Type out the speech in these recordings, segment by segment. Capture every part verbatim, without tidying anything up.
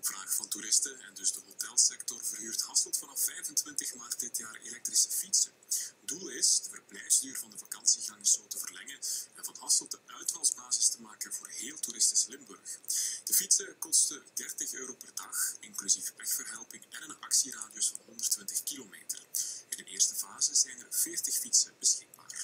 Op vraag van toeristen en dus de hotelsector verhuurt Hasselt vanaf vijfentwintig maart dit jaar elektrische fietsen. Doel is de verblijfsduur van de vakantiegang zo te verlengen en van Hasselt de uitvalsbasis te maken voor heel toeristisch Limburg. De fietsen kosten dertig euro per dag, inclusief wegverhelping en een actieradius van honderdtwintig kilometer. In de eerste fase zijn er veertig fietsen beschikbaar.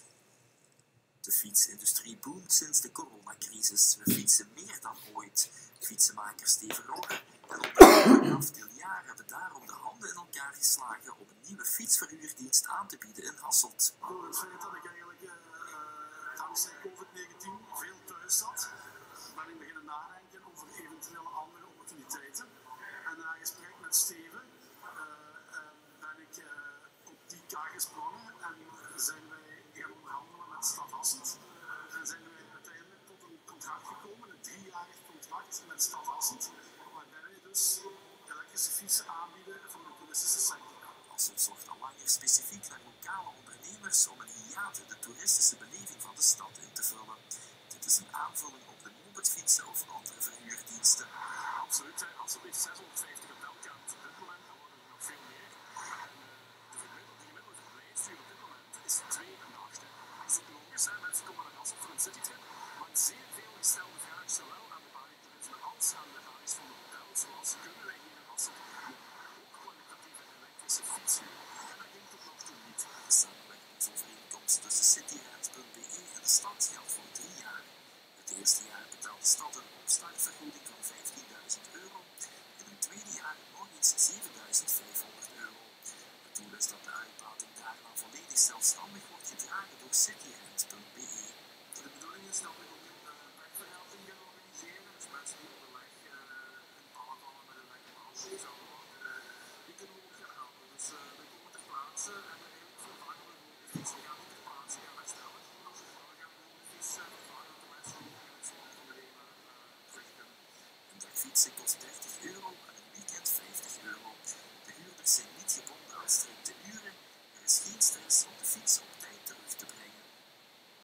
De fietsindustrie boomt sinds de coronacrisis. We fietsen meer dan ooit. Fietsenmakers Steven Rogge en ondernemer Raf Dilliaar hebben daarom de handen in elkaar geslagen om een nieuwe fietsverhuurdienst aan te bieden in Hasselt. Door het feit dat ik eigenlijk uh, dankzij covid negentien veel thuis zat, ben ik beginnen nadenken over eventuele andere opportuniteiten. En na een gesprek met Steven uh, uh, ben ik uh, op die kaart gesprongen en zijn wij gaan onderhandelen met Stad Hasselt. En zijn wij uiteindelijk tot een contract gekomen, een driejarig contract met Stad Hasselt, waarbij wij dus elektrische fietsen aanbieden voor de toeristische sector. Hasselt zocht al langer specifiek naar lokale ondernemers om een hiaat in de toeristische beleving van de stad in te vullen. Dit is een aanvulling op de mopedfietsen of andere verhuurdiensten. Absoluut, Hasselt heeft zeshonderdvijftig hotelkamers op dit moment, dan worden er nog veel meer. En uh, de gemiddelde verblijfsduur op dit moment is twee nachten. Dat is ook logisch, hè? Mensen komen naar Hasselt voor een citytrip, maar zeer veel gestelde vraag, zowel aan de balie-toerisme als aan de balies van de hotels, zoals kunnen wij hier in Hasselt ook kwalitatieve elektrische fietsen. En dat ging tot nog toe niet. De samenwerkingsovereenkomst tussen Cityrent punt be en de stad geldt voor drie jaar. Het eerste jaar betaalt de stad een opstartvergoeding van vijftienduizend euro en in het tweede jaar nog eens zevenduizend vijfhonderd euro. Het doel is dat de uitbating daarna volledig zelfstandig wordt gedragen door Cityrent punt be. De bedoeling is dat we ook een uh, wegverhelding gaan organiseren. Dus mensen die onderweg uh, in pannen vallen met een lekker behandeling zouden worden, uh, die kunnen we ook gaan helpen. Dus uh, we komen ter plaatse en we eigenlijk vervangen we gewoon de fiets. We gaan niet ter plaatse gaan herstellen. We gaan gewoon de fiets uh, vervangen dat de mensen ook in het slot van de leven uh, terug kunnen. Een dag fietsen kost dertig euro